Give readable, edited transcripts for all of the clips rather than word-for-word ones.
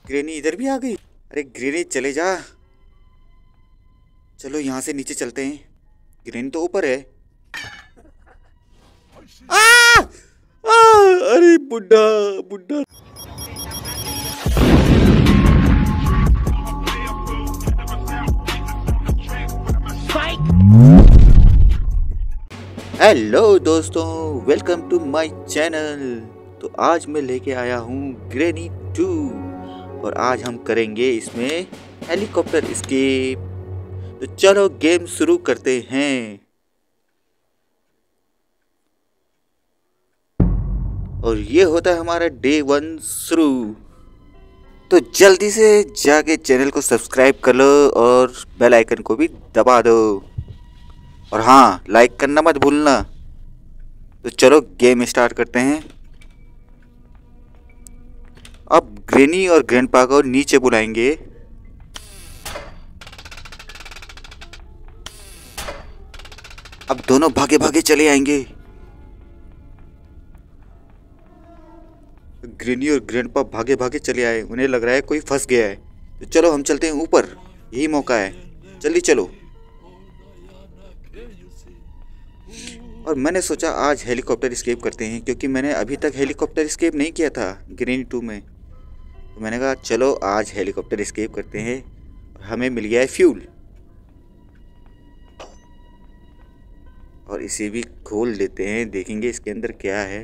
Granny इधर भी आ गई। अरे ग्रेनी चले जा। चलो यहाँ से नीचे चलते हैं। ग्रेनी तो ऊपर है। आ! आ! अरे बुड्ढा बुड्ढा। हेलो दोस्तों, वेलकम टू माय चैनल। तो आज मैं लेके आया हूँ ग्रेनी 2 और आज हम करेंगे इसमें हेलीकॉप्टर एस्केप। तो चलो गेम शुरू करते हैं। और ये होता है हमारा डे 1 शुरू। तो जल्दी से जाके चैनल को सब्सक्राइब कर लो और बेल आइकन को भी दबा दो। और हाँ, लाइक करना मत भूलना। तो चलो गेम स्टार्ट करते हैं। अब ग्रेनी और ग्रैंडपा को नीचे बुलाएंगे। अब दोनों भागे भागे चले आएंगे। ग्रेनी और ग्रैंडपा भागे भागे चले आए। उन्हें लग रहा है कोई फंस गया है। तो चलो हम चलते हैं ऊपर, यही मौका है। जल्दी चलो। और मैंने सोचा आज हेलीकॉप्टर एस्केप करते हैं, क्योंकि मैंने अभी तक हेलीकॉप्टर एस्केप नहीं किया था ग्रेनी 2 में। तो मैंने कहा चलो आज हेलीकॉप्टर एस्केप करते हैं। और हमें मिल गया है फ्यूल। और इसे भी खोल देते हैं, देखेंगे इसके अंदर क्या है।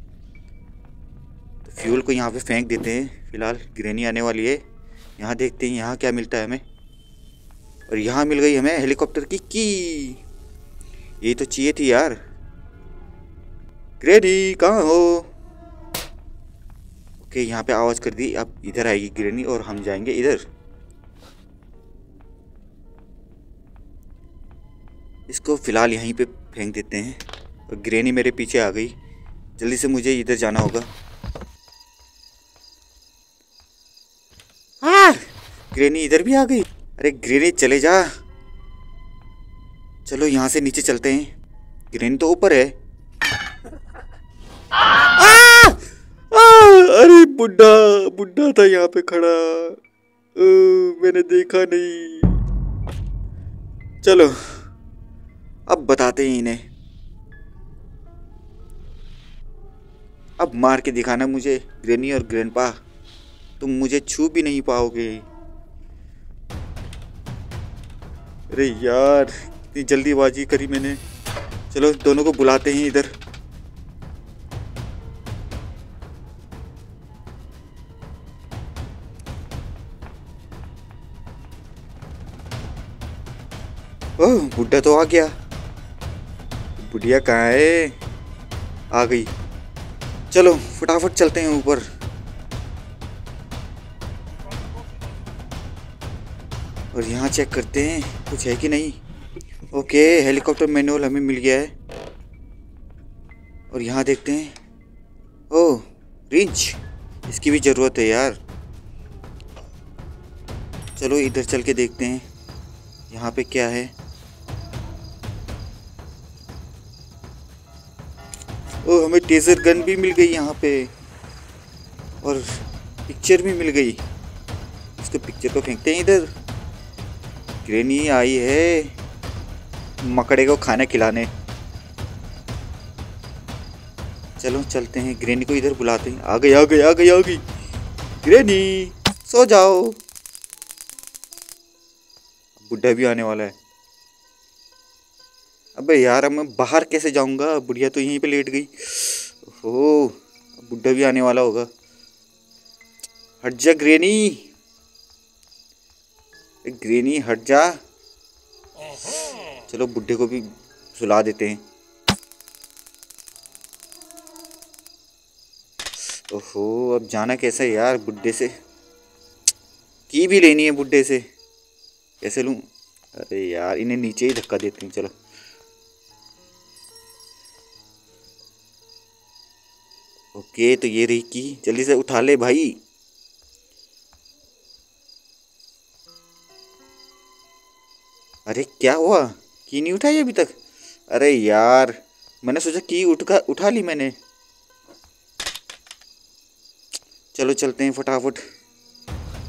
तो फ्यूल को यहाँ पे फेंक देते हैं। फिलहाल ग्रेनी आने वाली है। यहाँ देखते हैं यहाँ क्या मिलता है हमें। और यहाँ मिल गई हमें हेलीकॉप्टर की। ये तो चाहिए थी यार। ग्रेनी कहाँ हो? ओके, यहाँ पे आवाज़ कर दी। अब इधर आएगी ग्रेनी और हम जाएंगे इधर। इसको फिलहाल यहीं पे फेंक देते हैं। और ग्रेनी मेरे पीछे आ गई। जल्दी से मुझे इधर जाना होगा। हाँ, ग्रेनी इधर भी आ गई। अरे ग्रेनी चले जा। चलो यहाँ से नीचे चलते हैं। ग्रेनी तो ऊपर है। अरे बुड्ढा बुड्ढा था यहाँ पे खड़ा। मैंने देखा नहीं। चलो अब बताते हैं इन्हें। अब मार के दिखाना मुझे। ग्रेनी और ग्रैंडपा, तुम मुझे छू भी नहीं पाओगे। अरे यार, इतनी जल्दीबाजी करी मैंने। चलो दोनों को बुलाते हैं इधर। ओह, बुड्ढा तो आ गया। बुढ़िया कहाँ है? आ गई। चलो फटाफट चलते हैं ऊपर। और यहाँ चेक करते हैं कुछ है कि नहीं। ओके, हेलीकॉप्टर मैनुअल हमें मिल गया है। और यहाँ देखते हैं। ओह, रिंच, इसकी भी ज़रूरत है यार। चलो इधर चल के देखते हैं यहाँ पे क्या है। ओह, हमें टेजर गन भी मिल गई यहाँ पे। और पिक्चर भी मिल गई। इसको पिक्चर को फेंकते हैं इधर। ग्रेनी आई है मकड़े को खाना खिलाने। चलो चलते हैं, ग्रेनी को इधर बुलाते हैं। आ गई आ गई आ गई आ गई। ग्रेनी सो जाओ। बुढ़ा भी आने वाला है। अबे यार, अब मैं बाहर कैसे जाऊंगा? बुढ़िया तो यहीं पे लेट गई। ओह, बुढ़ा भी आने वाला होगा। हट जा ग्रेनी। ग्रेनी हट जा। चलो बुढ़े को भी सुला देते हैं। ओहो, अब जाना कैसे यार? बुढ़े से की भी लेनी है। बुढ़े से कैसे लूं? अरे यार, इन्हें नीचे ही धक्का देते हैं। चलो ओके, तो ये रही की। जल्दी से उठा ले भाई। अरे क्या हुआ? की नहीं उठाई अभी तक? अरे यार, मैंने सोचा की उठा ली मैंने। चलो चलते हैं फटाफट।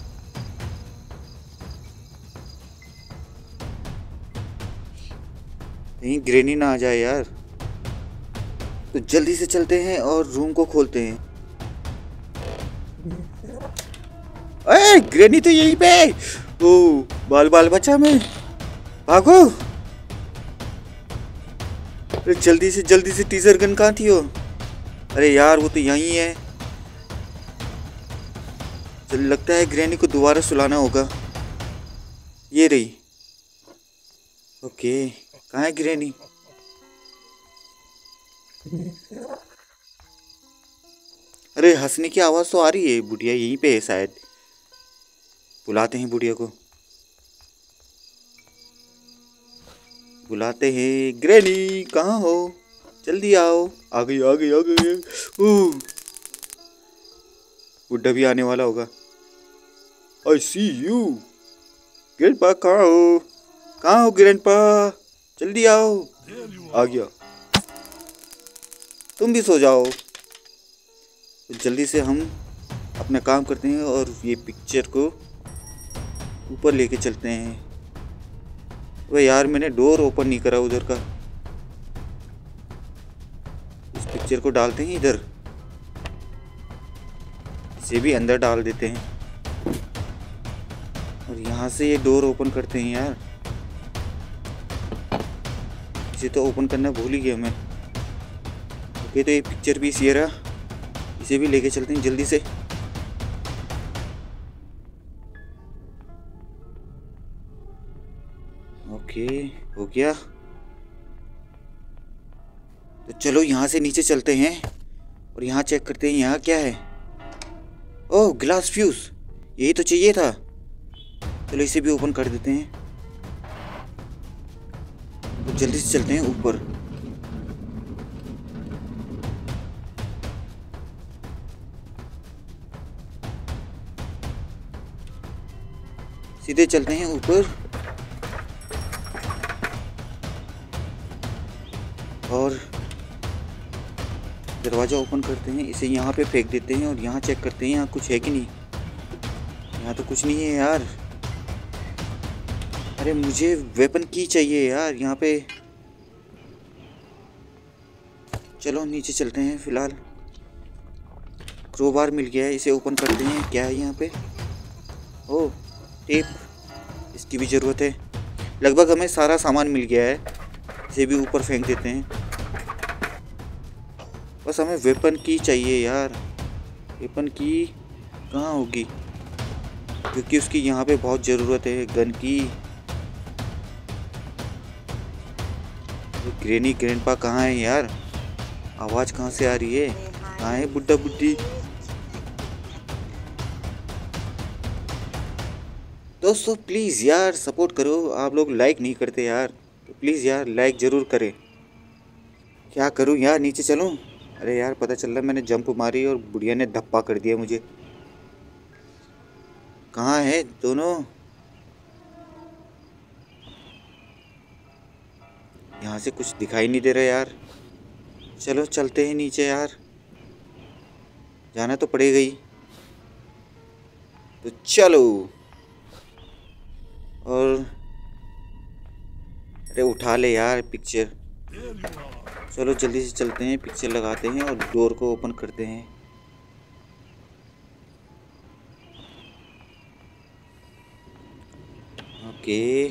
कहीं ग्रेनी ना आ जाए यार। तो जल्दी से चलते हैं और रूम को खोलते हैं। अरे ग्रेनी तो यहीं पे। ओ बाल बाल बचा मैं, भागो। अरे जल्दी से टीजर गन कहाँ थी वो? अरे यार वो तो यहीं है। चल लगता है ग्रैनी को दोबारा सुलाना होगा। ये रही। ओके कहाँ है ग्रैनी? अरे हंसने की आवाज़ तो आ रही है, बुढ़िया यहीं पे है शायद। बुलाते हैं बुढ़िया को, बुलाते हैं। ग्रैनी कहाँ हो, जल्दी आओ। आ गई आ गई आ गई। बुढ़ा भी आने वाला होगा। आई सी यू। ग्रैंडपा कहाँ हो ग्रैंडपा, जल्दी आओ। आ गया। तुम भी सो जाओ। तो जल्दी से हम अपना काम करते हैं और ये पिक्चर को ऊपर लेके चलते हैं। वह यार मैंने डोर ओपन नहीं करा उधर का। इस पिक्चर को डालते हैं इधर, इसे भी अंदर डाल देते हैं और यहाँ से ये डोर ओपन करते हैं यार। इसे तो ओपन करना भूल ही गया मैं। ओके तो ये पिक्चर भी इसी रहा, इसे भी लेके चलते हैं जल्दी से। ओके हो गया। तो चलो यहाँ से नीचे चलते हैं और यहाँ चेक करते हैं यहाँ क्या है। ओह ग्लास फ्यूज, यही तो चाहिए था। चलो इसे भी ओपन कर देते हैं। तो जल्दी से चलते हैं ऊपर। सीधे चलते हैं ऊपर और दरवाज़ा ओपन करते हैं। इसे यहाँ पे फेंक देते हैं और यहाँ चेक करते हैं यहाँ कुछ है कि नहीं। यहाँ तो कुछ नहीं है यार। अरे मुझे वेपन की चाहिए यार यहाँ पे। चलो नीचे चलते हैं फिलहाल। क्रोबार मिल गया है, इसे ओपन करते हैं। क्या है यहाँ पे? ओह टेप, इसकी भी ज़रूरत है। लगभग हमें सारा सामान मिल गया है, इसे भी ऊपर फेंक देते हैं। बस हमें वेपन की चाहिए यार। वेपन की कहाँ होगी, क्योंकि उसकी यहाँ पे बहुत ज़रूरत है गन की। ग्रैनी ग्रैंडपा कहाँ है यार? आवाज़ कहाँ से आ रही है? कहाँ है बुड्ढा बुड्ढी? दोस्तों प्लीज़ यार सपोर्ट करो, आप लोग लाइक नहीं करते यार, तो प्लीज़ यार लाइक ज़रूर करें। क्या करूं यार, नीचे चलूं? अरे यार पता चल रहा मैंने जंप मारी और बुढ़िया ने धप्पा कर दिया मुझे। कहाँ है दोनों? यहाँ से कुछ दिखाई नहीं दे रहा यार। चलो चलते हैं नीचे यार, जाना तो पड़ेगा ही। तो चलो। और अरे उठा ले यार पिक्चर। चलो जल्दी से चलते हैं, पिक्चर लगाते हैं और डोर को ओपन करते हैं। ओके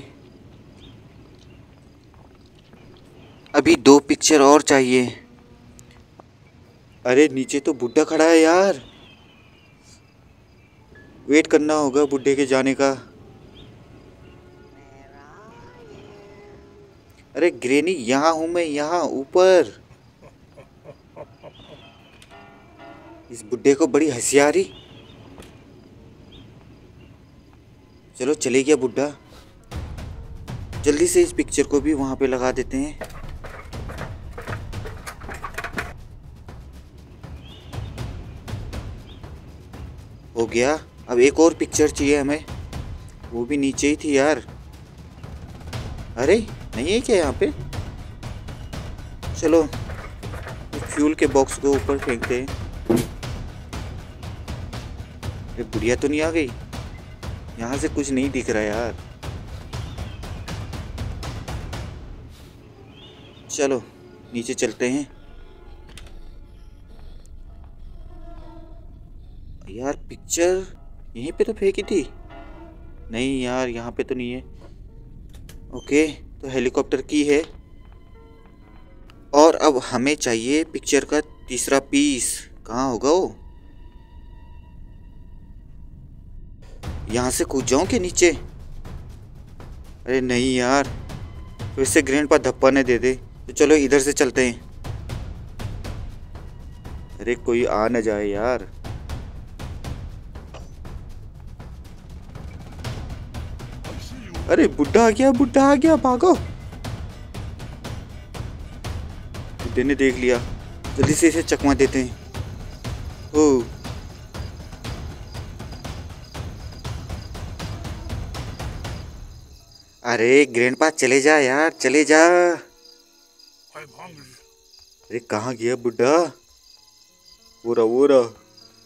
अभी 2 पिक्चर और चाहिए। अरे नीचे तो बुड्ढा खड़ा है यार, वेट करना होगा बुड्ढे के जाने का। अरे ग्रैनी यहाँ हूँ मैं, यहाँ ऊपर। इस बुड्ढे को बड़ी हंसी आ रही। चलो चले गया बुड्ढा। जल्दी से इस पिक्चर को भी वहाँ पे लगा देते हैं। हो गया। अब एक और पिक्चर चाहिए हमें, वो भी नीचे ही थी यार। अरे नहीं है क्या यहाँ पे? चलो फ्यूल के बॉक्स को ऊपर फेंकते हैं। अरे बुढ़िया तो नहीं आ गई? यहाँ से कुछ नहीं दिख रहा यार। चलो नीचे चलते हैं। यार पिक्चर यहीं पे तो फेंकी थी। नहीं यार यहाँ पे तो नहीं है। ओके तो हेलीकॉप्टर की है। और अब हमें चाहिए पिक्चर का तीसरा पीस। कहाँ होगा वो? यहाँ से कूद जाऊँ के नीचे? अरे नहीं यार, फिर से ग्रैंडपा धप्पा ने दे दे। तो चलो इधर से चलते हैं। अरे कोई आ न जाए यार। अरे बुड्ढा आ गया, बुड्ढा आ गया, भागो। बुड्ढे ने देख लिया, जल्दी से इसे चकमा देते हैं। ओ अरे ग्रैंडपा चले जा यार, चले जा। अरे कहाँ गया बुड्ढा? वो रहा, वो रहा।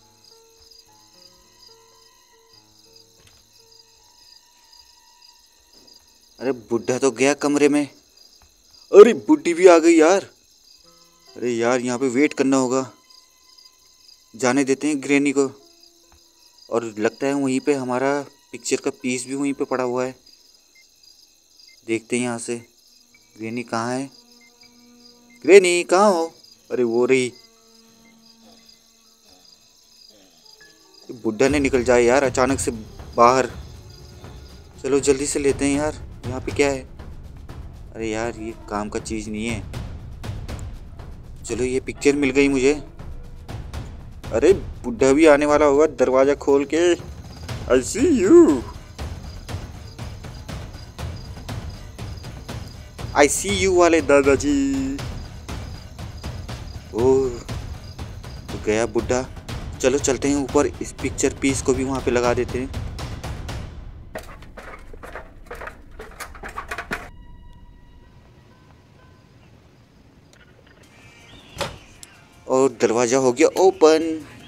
अरे बुड्ढा तो गया कमरे में। अरे बुड्ढी भी आ गई यार। अरे यार यहाँ पे वेट करना होगा। जाने देते हैं ग्रैनी को। और लगता है वहीं पे हमारा पिक्चर का पीस भी वहीं पे पड़ा हुआ है। देखते हैं यहाँ से ग्रैनी कहाँ है। ग्रैनी कहाँ हो? अरे वो रही। बुड्ढा ने निकल जाए यार अचानक से बाहर। चलो जल्दी से लेते हैं यार। यहाँ पे क्या है? अरे यार ये काम का चीज़ नहीं है। चलो ये पिक्चर मिल गई मुझे। अरे बुड्ढा भी आने वाला होगा, दरवाजा खोल के। आई सी यू, आई सी यू वाले दादाजी। ओह तो गया बुड्ढा। चलो चलते हैं ऊपर, इस पिक्चर पीस को भी वहां पे लगा देते हैं। और दरवाजा हो गया ओपन।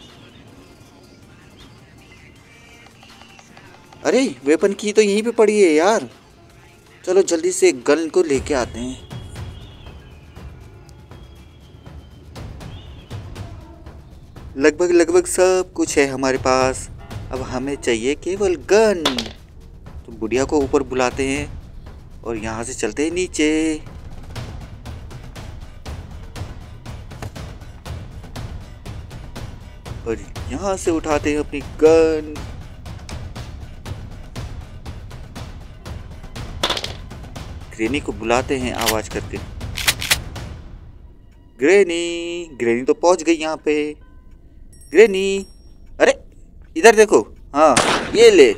अरे वेपन की तो यहीं पे पड़ी है यार। चलो जल्दी से गन को लेके आते हैं। लगभग लगभग सब कुछ है हमारे पास। अब हमें चाहिए केवल गन। तो बुढ़िया को ऊपर बुलाते हैं और यहाँ से चलते हैं नीचे। और यहाँ से उठाते हैं अपनी गन। ग्रैनी को बुलाते हैं आवाज करके। ग्रैनी, ग्रैनी तो पहुंच गई यहाँ पे। ग्रैनी, अरे इधर देखो। हाँ ये ले।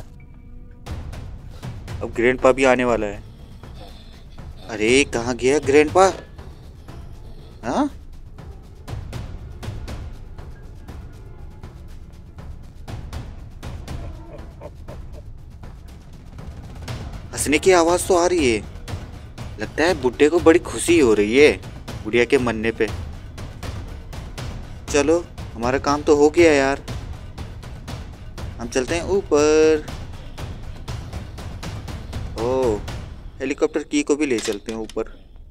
अब ग्रैंडपा भी आने वाला है। अरे कहाँ गया ग्रैंडपा? हाँ हंसने की आवाज तो आ रही है। लगता है बुड्ढे को बड़ी खुशी हो रही है बुढ़िया के मरने पे। चलो हमारा काम तो हो गया यार। हम चलते हैं ऊपर। ओह हेलीकॉप्टर की को भी ले चलते हैं ऊपर।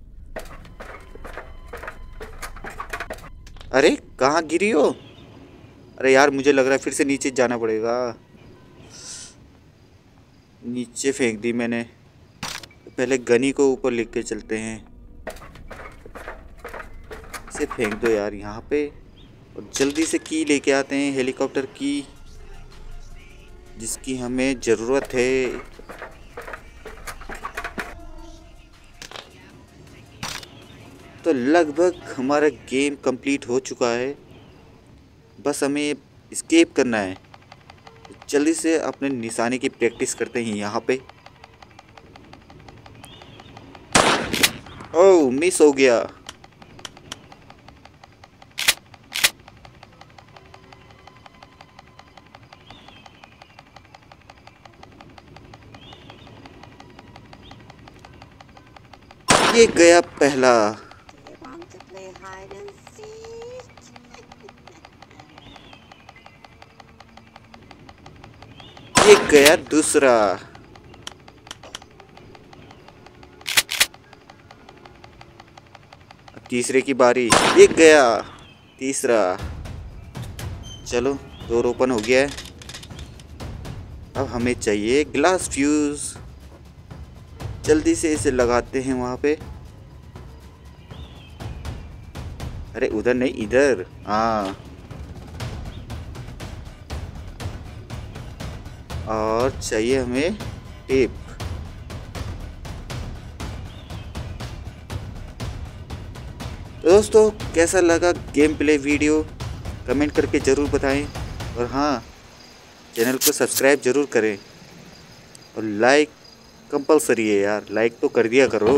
अरे कहाँ गिरी हो? अरे यार मुझे लग रहा है फिर से नीचे जाना पड़ेगा। नीचे फेंक दी मैंने। पहले गनी को ऊपर लेके चलते हैं। इसे फेंक दो यार यहाँ पे। और जल्दी से की लेके आते हैं, हेलीकॉप्टर की जिसकी हमें ज़रूरत है। तो लगभग हमारा गेम कंप्लीट हो चुका है। बस हमें एस्केप करना है। जल्दी से अपने निशाने की प्रैक्टिस करते हैं यहाँ पे। ओह मिस हो गया। ये गया पहला। ये गया दूसरा। तीसरे की बारी, एक गया, तीसरा। चलो डोर ओपन हो गया है। अब हमें चाहिए ग्लास फ्यूज। जल्दी से इसे लगाते हैं वहां पे। अरे उधर नहीं, इधर। हाँ, और चाहिए हमें टेप। तो दोस्तों कैसा लगा गेम प्ले वीडियो, कमेंट करके ज़रूर बताएं। और हाँ, चैनल को सब्सक्राइब ज़रूर करें। और लाइक कंपलसरी है यार, लाइक तो कर दिया करो।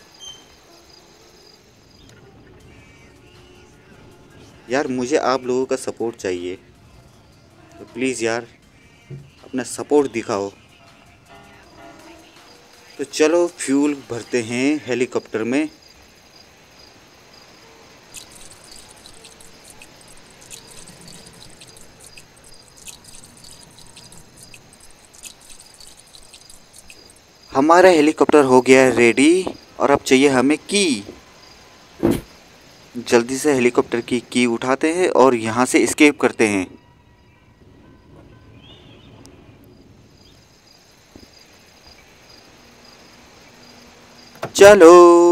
यार मुझे आप लोगों का सपोर्ट चाहिए, तो प्लीज़ यार अपना सपोर्ट दिखाओ। तो चलो फ्यूल भरते हैं हेलीकॉप्टर में। हमारा हेलीकॉप्टर हो गया है रेडी। और अब चाहिए हमें की। जल्दी से हेलीकॉप्टर की की उठाते हैं और यहाँ से एस्केप करते हैं। चलो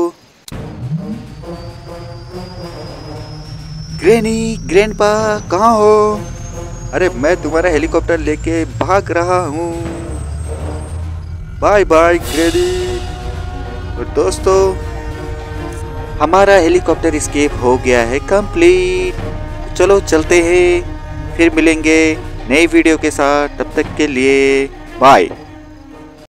ग्रैनी, ग्रैंडपा कहाँ हो? अरे मैं तुम्हारा हेलीकॉप्टर लेके भाग रहा हूँ। Bye bye granny. और दोस्तों हमारा हेलीकॉप्टर एस्केप हो गया है कंप्लीट। चलो चलते हैं, फिर मिलेंगे नई वीडियो के साथ। तब तक के लिए बाय।